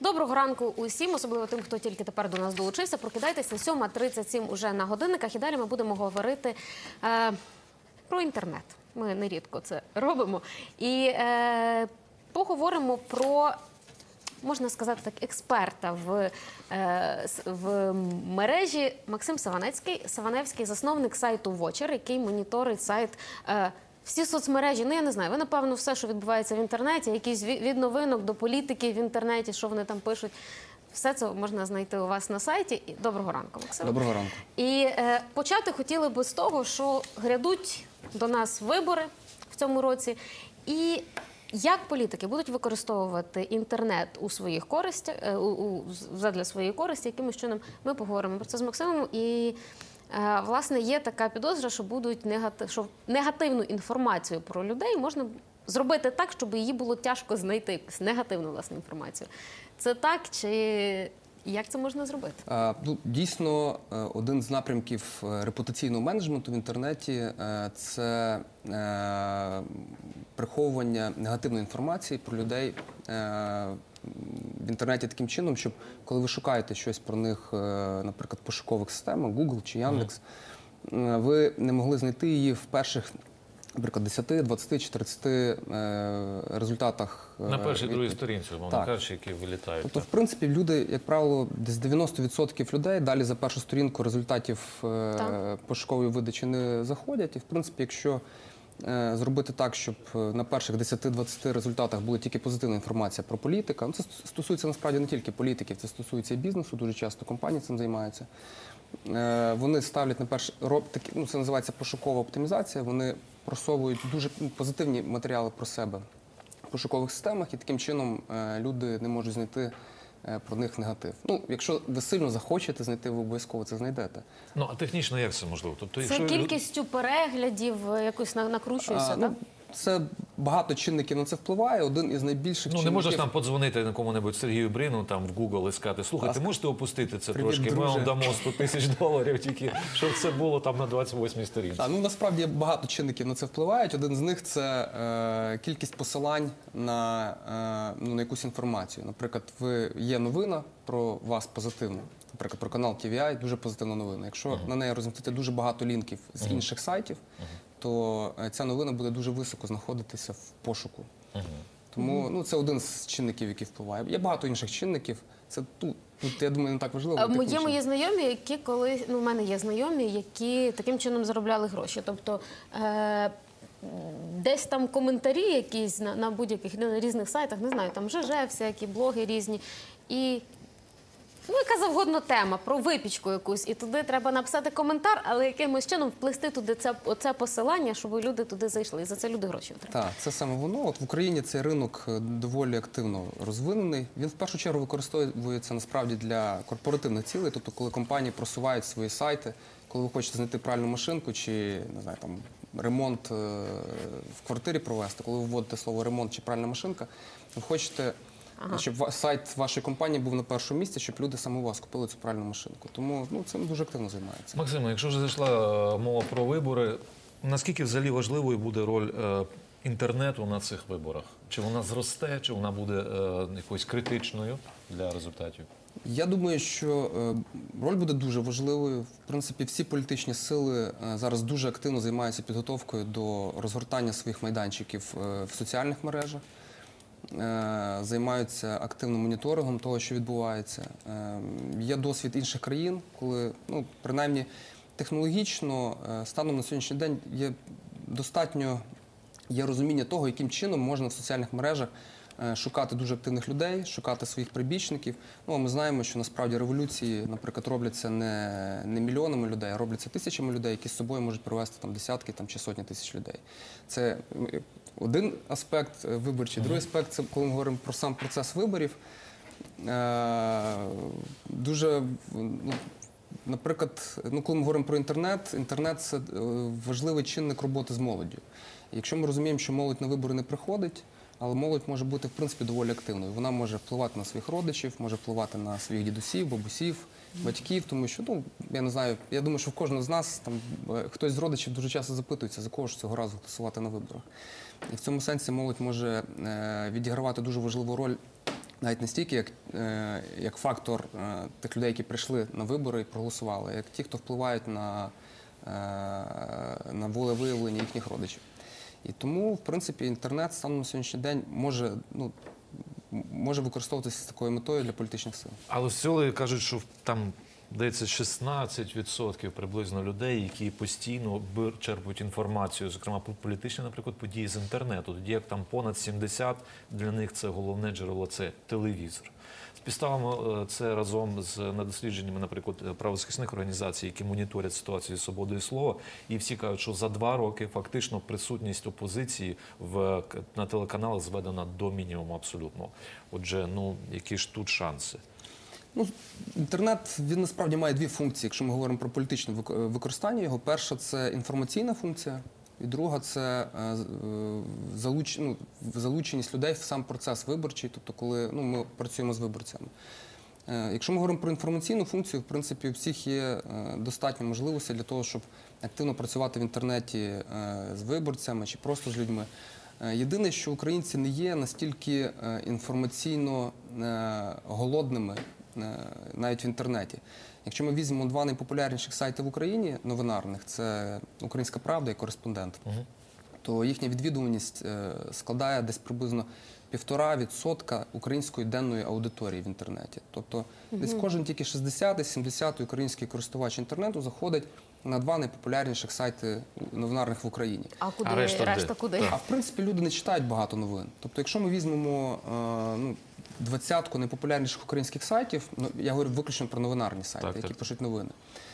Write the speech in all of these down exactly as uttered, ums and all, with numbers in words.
Доброго ранку усім, особливо тим, хто тільки тепер до нас долучився. Прокидайтеся, сьома тридцять сім уже на годинниках. І далі ми будемо говорити е, про інтернет. Ми нерідко це робимо. І е, поговоримо про, можна сказати так, експерта в, е, в мережі. Максим Саванецький, Саваневський, засновник сайту Watcher, який моніторить сайт е, всі соцмережі. Ну, я не знаю, ви, напевно, все, що відбувається в інтернеті, якісь від новинок до політики в інтернеті, що вони там пишуть, все це можна знайти у вас на сайті. Доброго ранку, Максим. Доброго ранку. І е, почати хотіли би з того, що грядуть до нас вибори в цьому році. І як політики будуть використовувати інтернет у своїх користях, е, у, у, задля своєї користі, якимось чином, ми поговоримо про це з Максимом. І власне, є така підозра, що будуть негатив, що негативну інформацію про людей можна зробити так, щоб її було тяжко знайти, якусь негативну, власне, інформацію. Це так, чи як це можна зробити? А, ну, дійсно, один з напрямків репутаційного менеджменту в інтернеті – це е, приховування негативної інформації про людей е, в інтернеті таким чином, щоб коли ви шукаєте щось про них, наприклад, в пошукових системах, Google чи Яндекс, mm. ви не могли знайти її в перших, наприклад, десяти, двадцяти чи тридцяти результатах. На першій, другій сторінці, умовно кажучи, які вилітають. Тобто, в принципі, люди, як правило, десь дев'яносто відсотків людей далі за першу сторінку результатів так. пошукової видачі не заходять. І, в принципі, якщо зробити так, щоб на перших десяти-двадцяти результатах була тільки позитивна інформація про політика. Це стосується, насправді, не тільки політиків, це стосується і бізнесу, дуже часто компанії цим займаються. Вони ставлять на перший, ну, це називається пошукова оптимізація, вони просовують дуже позитивні матеріали про себе в пошукових системах, і таким чином люди не можуть знайти про них негатив. Ну, якщо ви сильно захочете знайти, ви обов'язково це знайдете. Ну, а технічно як це можливо? Тобто, це якщо... кількістю переглядів якось накручується, а, так? Ну, це багато чинників на це впливає. Один із найбільших чинників... Ну, не можна ж там подзвонити кому-небудь Сергію Брину, там в Google і сказати, слухайте, можете опустити це Привіт, трошки? друже. Ми вам дамо сто тисяч доларів, тільки щоб це було там на двадцять восьмій сторінці. А, ну, насправді, багато чинників на це впливають. Один з них – це е, кількість посилань на, е, ну, на якусь інформацію. Наприклад, ви, є новина про вас позитивна, наприклад, про канал Ті Ві Ай, дуже позитивна новина. Якщо uh-huh. на неї розмістити дуже багато лінків з uh-huh. інших сайтів, uh-huh. то ця новина буде дуже високо знаходитися в пошуку. Uh-huh. Тому ну, це один з чинників, який впливає. Є багато інших чинників. Це тут, тут я думаю, не так важливо. Є мої знайомі, які коли, ну, в мене є знайомі, які таким чином заробляли гроші. Тобто е десь там коментарі якісь на, на будь-яких на різних сайтах, не знаю, там ЖЖ, всякі блоги різні. І ну, яка завгодно тема, про випічку якусь, і туди треба написати коментар, але якимось чином вплести туди це, оце посилання, щоб люди туди зайшли, і за це люди гроші отримали. Так, це саме воно. От в Україні цей ринок доволі активно розвинений. Він в першу чергу використовується насправді для корпоративних цілей, тобто коли компанії просувають свої сайти, коли ви хочете знайти правильну машинку чи, не знаю, там, ремонт в квартирі провести, коли ви вводите слово «ремонт» чи «правильна машинка», ви хочете... Ага. Щоб сайт вашої компанії був на першому місці, щоб люди саме у вас купили цю правильну машинку. Тому ну, цим дуже активно займається. Максиме, якщо вже зайшла мова про вибори, наскільки взагалі важливою буде роль е, інтернету на цих виборах? Чи вона зросте, чи вона буде е, якоюсь критичною для результатів? Я думаю, що е, роль буде дуже важливою. В принципі, всі політичні сили е, зараз дуже активно займаються підготовкою до розгортання своїх майданчиків е, в соціальних мережах. Займаються активним моніторингом того, що відбувається. Є досвід інших країн, коли, ну, принаймні, технологічно, станом на сьогоднішній день є достатньо є розуміння того, яким чином можна в соціальних мережах шукати дуже активних людей, шукати своїх прибічників. Ну, ми знаємо, що насправді революції, наприклад, робляться не, не мільйонами людей, а робляться тисячами людей, які з собою можуть привести там, десятки там, чи сотні тисяч людей. Це один аспект виборчий. Другий аспект – це коли ми говоримо про сам процес виборів. Дуже, ну, наприклад, ну, коли ми говоримо про інтернет, інтернет – це важливий чинник роботи з молоддю. Якщо ми розуміємо, що молодь на вибори не приходить, але молодь може бути, в принципі, доволі активною. Вона може впливати на своїх родичів, може впливати на своїх дідусів, бабусів, батьків, тому що, ну, я не знаю, я думаю, що в кожного з нас, там, хтось з родичів дуже часто запитується, за кого ж цього разу голосувати на виборах. І в цьому сенсі молодь може відігравати дуже важливу роль навіть не стільки як, е, як фактор е, тих людей, які прийшли на вибори і проголосували, як ті, хто впливають на, е, на волевиявлення їхніх родичів. І тому, в принципі, інтернет станом на сьогоднішній день може, ну, може використовуватися з такою метою для політичних сил. Але соціологи кажуть, що там, здається, шістнадцять відсотків приблизно людей, які постійно бер- черпають інформацію, зокрема про політичні, наприклад, події з інтернету. Тоді як там понад сімдесят для них це головне джерело, це телевізор. Співставимо е, це разом з дослідженнями, наприклад, правозахисних організацій, які моніторять ситуацію з свободою слова, і всі кажуть, що за два роки фактично присутність опозиції в, на телеканалах зведена до мінімуму абсолютно. Отже, ну, які ж тут шанси? Ну, інтернет, він насправді має дві функції, якщо ми говоримо про політичне вик- використання його. Перша – це інформаційна функція, і друга – це е, з- е, залуч, ну, залученість людей в сам процес виборчий, тобто коли ну, ми працюємо з виборцями. Е, Якщо ми говоримо про інформаційну функцію, в принципі, у всіх є е, достатньо можливостей для того, щоб активно працювати в інтернеті е, з виборцями чи просто з людьми. Е, Єдине, що українці не є настільки е, інформаційно е, голодними, е, навіть в інтернеті. Якщо ми візьмемо два найпопулярніших сайти в Україні новинарних, це «Українська правда» і «Кореспондент», то їхня відвідуваність е, складає десь приблизно півтора відсотка української денної аудиторії в інтернеті. Тобто десь кожен тільки шістдесятий-сімдесятий український користувач інтернету заходить на два найпопулярніших сайти новинарних в Україні. А куди А решта решта, де? куди? А в принципі люди не читають багато новин. Тобто, якщо ми візьмемо е, ну, двадцятку найпопулярніших українських сайтів, ну, я говорю виключно про новинарні сайти, Так, які так. пишуть новини,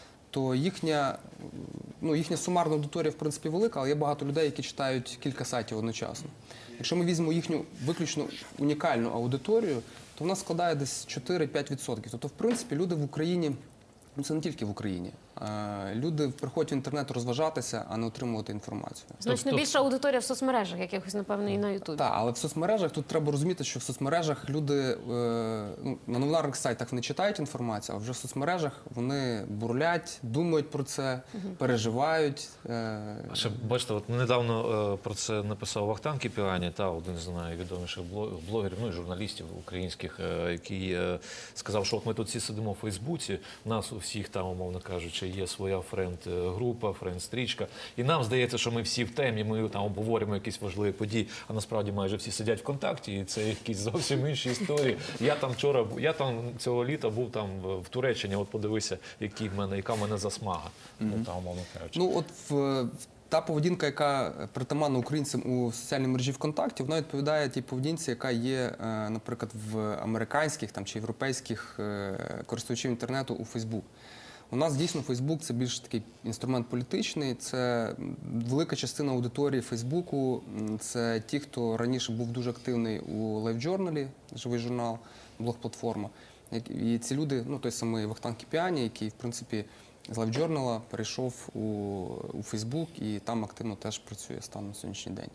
то їхня, ну, їхня сумарна аудиторія, в принципі, велика, але є багато людей, які читають кілька сайтів одночасно. Якщо ми візьмемо їхню виключно унікальну аудиторію, то вона складає десь чотири-п'ять відсотків. Тобто, в принципі, люди в Україні, ну це не тільки в Україні, а люди приходять в інтернет розважатися, а не отримувати інформацію. Значно Тобто- більша аудиторія в соцмережах, якихось, напевно, і на Ютубі. Так, але в соцмережах тут треба розуміти, що в соцмережах люди е, ну, на новинарних сайтах вони читають інформацію, а вже в соцмережах вони бурлять, думають про це, переживають. Е, А ще бачите, от недавно е, про це написав Вахтанг Кіпіані, та один з найвідоміших бло- блогерів, ну і журналістів українських, е, який е, сказав, що от ми тут всі сидимо в Фейсбуці, у нас у всіх там, умовно кажучи, є своя френд-група, френд-стрічка, і нам здається, що ми всі в темі, ми там обговорюємо якісь важливі події, а насправді майже всі сидять ВКонтакті, і це якісь зовсім інші історії. Я там вчора, бу- я там цього літа був там в в Туреччині, от подивися, які в мене, яка в мене засмага, ну там, умовно кажучи. Ну, от в, в- та поведінка, яка притаманна українцям у соціальній мережі ВКонтакті, вона відповідає тій поведінці, яка є, е, наприклад, в американських там, чи європейських е, користувачів інтернету у Фейсбук. У нас дійсно Фейсбук – це більш такий інструмент політичний, це велика частина аудиторії Фейсбуку, м, це ті, хто раніше був дуже активний у LiveJournal, живий журнал, блог-платформа. Як- І ці люди, ну той самий Вахтанг Кіпіані, який, в принципі, з LiveJournal перейшов у, у Фейсбук і там активно теж працює станом на сьогоднішній день.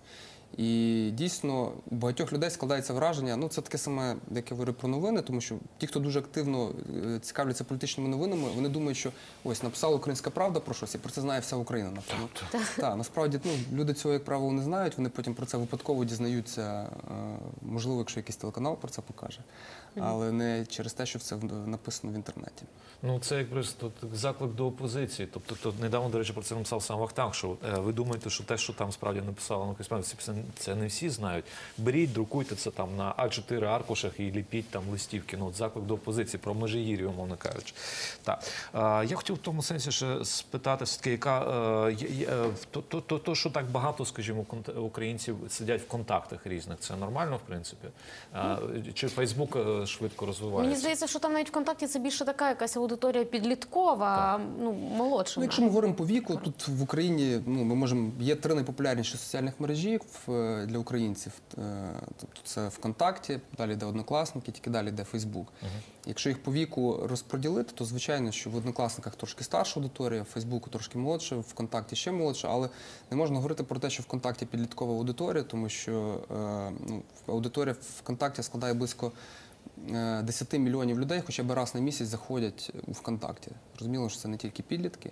І дійсно у багатьох людей складається враження, ну це таке саме, як я говорю про новини, тому що ті, хто дуже активно е, цікавляться політичними новинами, вони думають, що ось написала «Українська правда» про щось, і про це знає вся Україна, напевно. Так, насправді ну, люди цього, як правило, не знають, вони потім про це випадково дізнаються, е, можливо, якщо якийсь телеканал про це покаже, але не через те, що це в- написано в інтернеті. Ну, це як просто заклик до опозиції. Тобто, то недавно, до речі, про це написав сам Вахтанг, що е, ви думаєте, що те, що там справді написала ну, Косманець, це, це не всі знають. Беріть, друкуйте це там на а чотири аркушах і ліпіть там листівки. Ну, от заклик до опозиції, про межигір'я, умовно кажучи. Так. Е, я хотів в тому сенсі ще спитати, все-таки, яка, е, є- є, е, то, то, то, то, що так багато, скажімо, конт- українців сидять в контактах різних, це нормально, в принципі? Е, чи Фейсбук е, швидко розвивається? Мені здається, що там навіть ВКонтакті це більше така якась аудиторія підліткова, ну, молодша. Ну, якщо ми говоримо по віку, тут в Україні ну, ми можемо, є три найпопулярніші соціальних мережі в, для українців. Е, Тобто це ВКонтакті, далі йде Однокласники, тільки далі йде Фейсбук. Якщо їх по віку розподілити, то звичайно, що в Однокласниках трошки старша аудиторія, в Фейсбуку трошки молодша, в ВКонтакті ще молодша, але не можна говорити про те, що ВКонтакті підліткова аудиторія, тому що е, ну, аудиторія ВКонтакті складає близько е, десять мільйонів людей, хоча б раз на місяць заходять у ВКонтакті. Зрозуміло, що це не тільки підлітки.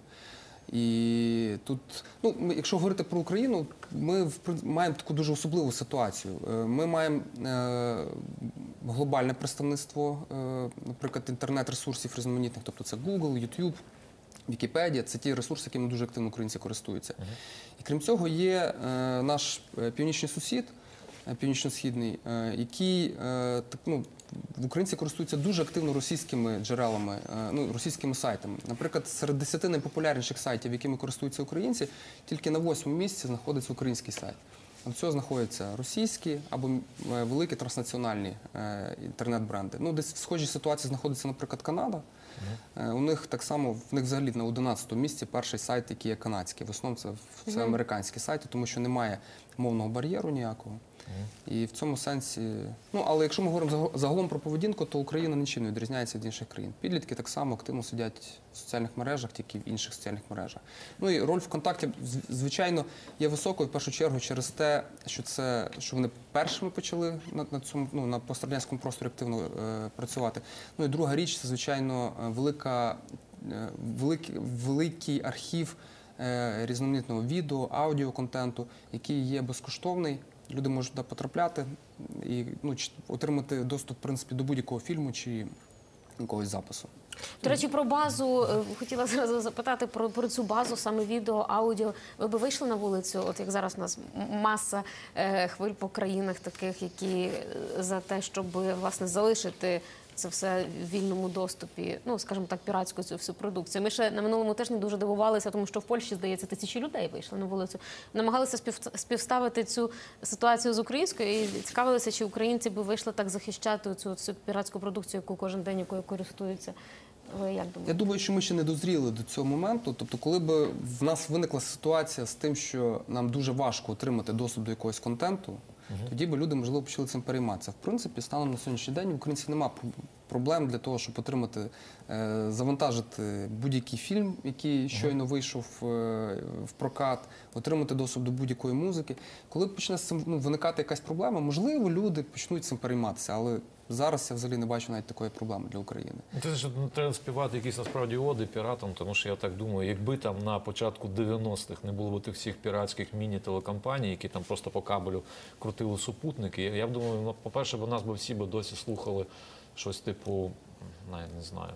І тут, ну, ми, якщо говорити про Україну, ми в прин- маємо таку дуже особливу ситуацію. Е, Ми маємо е, глобальне представництво, е, наприклад, інтернет-ресурсів різноманітних, тобто це Google, YouTube, Вікіпедія – це ті ресурси, якими дуже активно українці користуються. Uh-huh. І крім цього є е, наш північний сусід, е, північно-східний, е, який е, так, ну, українці користуються дуже активно російськими джерелами, е, ну, російськими сайтами. Наприклад, серед десяти найпопулярніших сайтів, якими користуються українці, тільки на восьмому місці знаходиться український сайт. До цього знаходяться російські або великі транснаціональні е, інтернет-бренди. Ну, десь в схожій ситуації знаходиться, наприклад, Канада. Mm-hmm. У них так само, в них взагалі на одинадцятому місці перший сайт, який є канадський. В основному це все mm-hmm. американські сайти, тому що немає мовного бар'єру ніякого. Mm-hmm. І в цьому сенсі, ну, але якщо ми говоримо загалом про поведінку, то Україна нічим не відрізняється від інших країн. Підлітки так само активно сидять в соціальних мережах, тільки в інших соціальних мережах. Ну і роль ВКонтакті, звичайно, є високою в першу чергу через те, що це, що вони першими почали на, на цьому, ну, на пострадянському просторі активно е, працювати. Ну і друга річ, це, звичайно, велика, е, великий, великий архів е, різноманітного відео, аудіоконтенту, який є безкоштовний. Люди можуть туди потрапляти і, ну, отримати доступ, в принципі, до будь-якого фільму чи якогось запису. До речі, про базу, хотіла зразу запитати про, про цю базу, саме відео, аудіо. Ви б вийшли на вулицю, от як зараз у нас маса е, хвиль по країнах таких, які за те, щоб, власне, залишити це все в вільному доступі, ну, скажімо так, піратську цю всю продукцію. Ми ще на минулому тижні дуже дивувалися, тому що в Польщі, здається, тисячі людей вийшли на вулицю. Намагалися спів, співставити цю ситуацію з українською і цікавилися, чи українці би вийшли так захищати цю, цю піратську продукцію, яку кожен день якою користуються. Ви як думаєте? Я думаю, що ми ще не дозріли до цього моменту. Тобто, коли б в нас виникла ситуація з тим, що нам дуже важко отримати доступ до якогось контенту, угу. тоді б люди, можливо, почали цим перейматися. В принципі, станом на сьогоднішній день в українців немає проблем для того, щоб отримати, е, завантажити будь-який фільм, який щойно вийшов е, в прокат, отримати доступ до будь-якої музики. Коли почне з цим, ну, виникати якась проблема, можливо, люди почнуть цим перейматися, але зараз я взагалі не бачу навіть такої проблеми для України. Це ж не треба співати якісь насправді оди піратам, тому що я так думаю, якби там на початку дев'яностих не було б тих всіх піратських міні-телекомпаній, які там просто по кабелю крутили супутники, я б думаю, ну, по-перше, б нас би всі б досі слухали щось типу, навіть не знаю,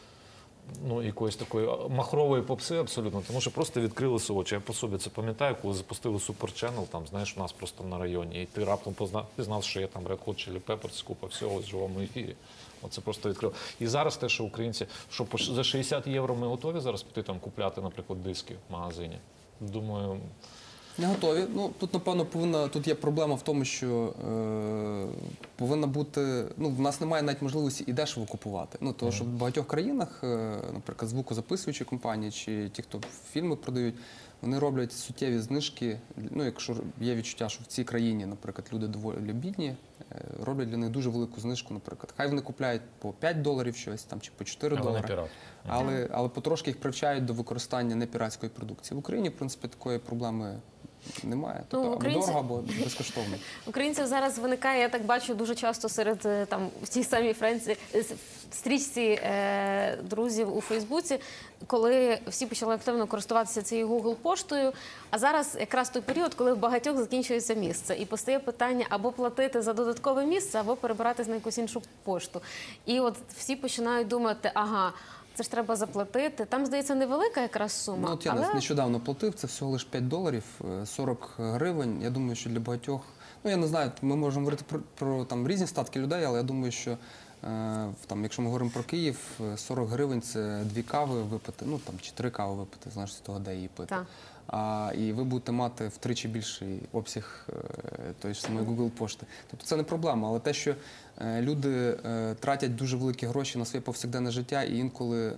ну, якоїсь такої махрової попси абсолютно, тому що просто відкрилися очі. Я по собі це пам'ятаю, коли запустили Super Channel, там, знаєш, у нас просто на районі, і ти раптом познав, пізнав, що є там Red Hot Chili Peppers, купа всього в живому ефірі. Оце просто відкрило. І зараз те, що українці, що за шістдесят євро ми готові зараз піти там купляти, наприклад, диски в магазині. Думаю... Не готові. Ну, тут, напевно, повинна, тут є проблема в тому, що е, повинна бути, ну, в нас немає навіть можливості і дешево купувати. Ну, тому що в багатьох країнах, е, наприклад, звукозаписуючі компанії чи ті, хто фільми продають, вони роблять суттєві знижки. Ну, якщо є відчуття, що в цій країні, наприклад, люди доволі бідні, е, роблять для них дуже велику знижку, наприклад. Хай вони купляють по п'ять доларів щось там, чи по чотири долари. Але, але потрошки їх привчають до використання непіратської продукції. В Україні, в принципі, такої проблеми немає. Тобто, ну, українці... або дорого, або безкоштовно. Українців зараз виникає, я так бачу, дуже часто серед там в тій самій Френці, стрічці е, друзів у Фейсбуці, коли всі почали активно користуватися цією Google-поштою, а зараз якраз той період, коли в багатьох закінчується місце. І постає питання або платити за додаткове місце, або перебиратись на якусь іншу пошту. І от всі починають думати, ага, це ж треба заплатити. Там, здається, невелика якраз сума. Ну, от я але... нещодавно платив, це всього лише п'ять доларів, сорок гривень. Я думаю, що для багатьох, ну я не знаю, ми можемо говорити про, про там, різні статки людей, але я думаю, що е, там, якщо ми говоримо про Київ, сорок гривень – це дві кави випити, ну там, чи три кави випити, знаєш, з того, де її пити. Так. А, і ви будете мати втричі більший обсяг е, тої ж самої Google пошти. Тобто це не проблема, але те, що е, люди е, тратять дуже великі гроші на своє повсякденне життя і інколи е,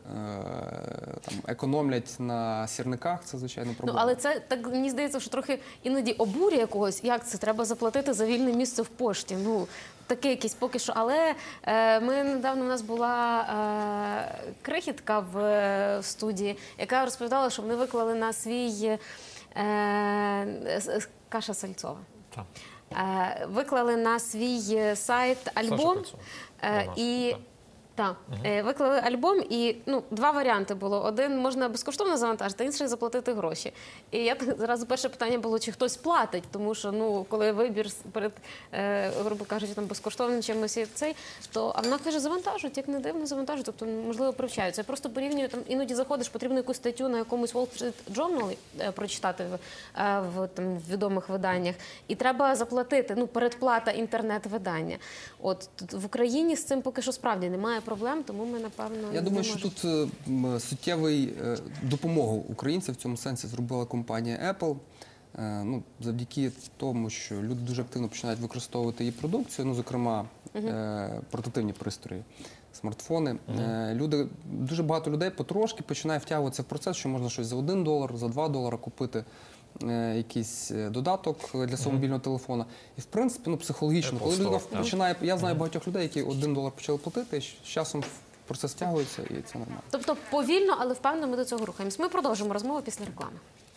там, економлять на сірниках, це, звичайно, проблема. Ну, але це, так, мені здається, що трохи іноді обурює когось, як це, треба заплатити за вільне місце в пошті. Ну, таке якесь поки що. Але е, ми недавно, у нас була е, крихітка в е, студії, яка розповідала, що вони виклали на свій е, Каша Сальцова. Так. Е, виклали на свій сайт альбом. Саша Кольцова. Е, і Так, Е, виклали альбом, і ну, два варіанти було. Один можна безкоштовно завантажити, інший заплатити гроші. І я так зразу перше питання було, чи хтось платить, тому що ну, коли вибір с- перед, е, грубо кажучи, там безкоштовним чимось і цей, то а вона каже, завантажують, як не дивно, завантажують, тобто можливо привчаються. Я просто порівнюю, там іноді заходиш, потрібно якусь статтю на якомусь Wall Street Journal е, прочитати в, е, в там, відомих виданнях, і треба заплатити, ну, передплата інтернет-видання. От тут в Україні з цим поки що справді немає проблем, тому ми, напевно, Я не думаю, що можемо. тут е, м, суттєвий е, допомогу українцям в цьому сенсі зробила компанія Apple. Е, Ну, завдяки тому, що люди дуже активно починають використовувати її продукцію, ну, зокрема, е, портативні пристрої, смартфони. Е, Люди, дуже багато людей потрошки починає втягуватися в процес, що можна щось за один долар, за два долара купити е, якийсь е, додаток для свого мобільного телефона. І, в принципі, ну, психологічно, Apple коли людина Store, так. починає, я знаю багатьох людей, які один долар почали платити, і з часом процес стягується, і це нормально. Тобто повільно, але впевнено ми до цього рухаємось. Ми продовжимо розмову після реклами.